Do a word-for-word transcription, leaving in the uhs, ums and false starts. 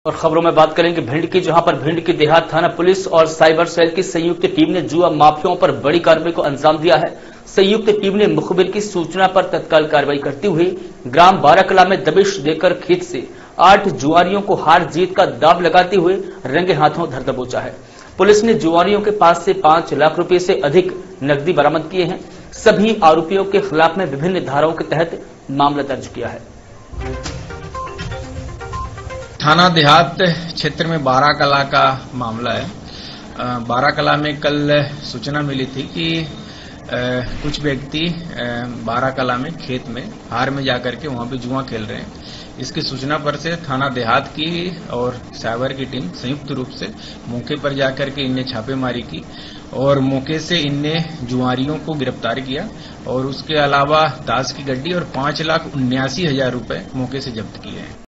और खबरों में बात करेंगे भिंड की, जहां पर भिंड की देहात थाना पुलिस और साइबर सेल की संयुक्त टीम ने जुआ माफियाओं पर बड़ी कार्रवाई को अंजाम दिया है। संयुक्त टीम ने मुखबिर की सूचना पर तत्काल कार्रवाई करते हुए ग्राम बाराकला में दबिश देकर खेत से आठ जुआरियों को हार जीत का दाव लगाते हुए रंगे हाथों धर दबोचा है। पुलिस ने जुआरियों के पास से पांच लाख रुपए से अधिक नकदी बरामद किए हैं। सभी आरोपियों के खिलाफ में विभिन्न धाराओं के तहत मामला दर्ज किया है। थाना देहात क्षेत्र में बाराकला का मामला है। बाराकला में कल सूचना मिली थी कि आ, कुछ व्यक्ति बाराकला में खेत में हार में जाकर के वहां पे जुआ खेल रहे हैं। इसकी सूचना पर से थाना देहात की और साइबर की टीम संयुक्त रूप से मौके पर जाकर के इनने छापेमारी की और मौके से इनने जुआरियों को गिरफ्तार किया और उसके अलावा ताश की गड्डी और पांच लाख उन्यासी हजार रुपए मौके से जब्त किए हैं।